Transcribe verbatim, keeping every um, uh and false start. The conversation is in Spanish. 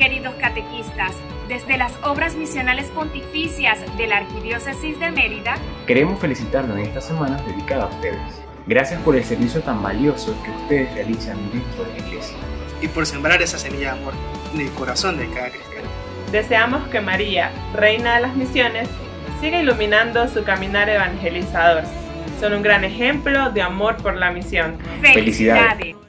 queridos catequistas, desde las obras misionales pontificias de la Arquidiócesis de Mérida, queremos felicitarlos en estas semanas dedicadas a ustedes. Gracias por el servicio tan valioso que ustedes realizan dentro de la Iglesia. Y por sembrar esa semilla de amor en el corazón de cada cristiano. Deseamos que María, Reina de las Misiones, siga iluminando su caminar evangelizador. Son un gran ejemplo de amor por la misión. ¡Felicidades!